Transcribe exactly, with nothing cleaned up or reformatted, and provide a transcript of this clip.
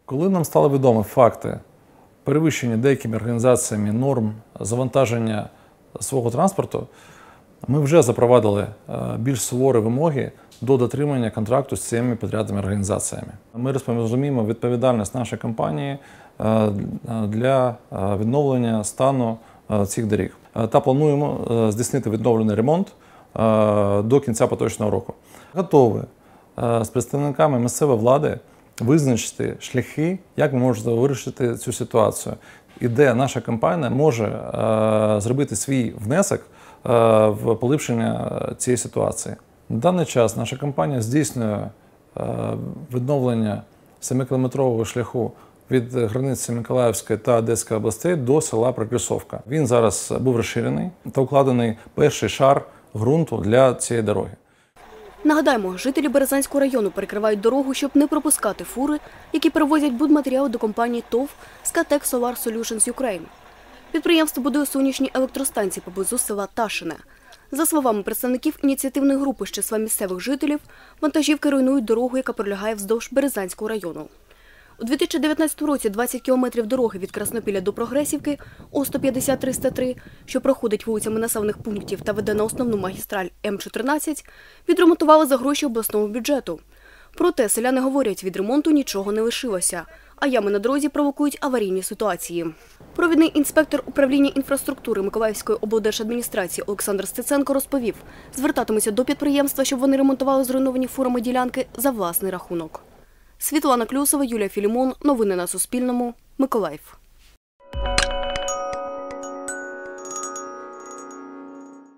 Коли нам стали відомі факти перевищення деякими організаціями норм завантаження свого транспорту, ми вже запровадили більш суворі вимоги до дотримання контракту з цими підрядними організаціями. Ми розуміємо відповідальність нашої компанії для відновлення стану цих доріг. Та плануємо здійснити відновлений ремонт до кінця поточного року. Готові з представниками місцевої влади визначити шляхи, як ми можемо вирішити цю ситуацію, і де наша компанія може зробити свій внесок в поліпшення цієї ситуації. На даний час наша компанія здійснює відновлення семикілометрового шляху від границі Миколаївської та Одеської областей до села Прогресовка. Він зараз був розширений та укладений перший шар ґрунту для цієї дороги. Нагадаємо, жителі Березанського району перекривають дорогу, щоб не пропускати фури, які перевозять будматеріали до компанії ТОВ «Скатек Solar Solutions Ukraine». Підприємство будує сонячні електростанції поблизу села Ташине. За словами представників ініціативної групи з числа місцевих жителів, вантажівки руйнують дорогу, яка пролягає вздовж Березанського району. У дві тисячі дев'ятнадцятому році двадцять кілометрів дороги від Краснопілля до Прогресівки О сто п'ятдесят триста три, що проходить вулицями населених пунктів та веде на основну магістраль М чотирнадцять, відремонтували за гроші обласного бюджету. Проте селяни говорять, від ремонту нічого не лишилося, а ями на дорозі провокують аварійні ситуації. Провідний інспектор управління інфраструктури Миколаївської облдержадміністрації Олександр Стеценко розповів, звертатимуться до підприємства, щоб вони ремонтували зруйновані фурами ділянки за власний рахунок. Світлана Клюсова, Юлія Філімон. Новини на Суспільному. Миколаїв.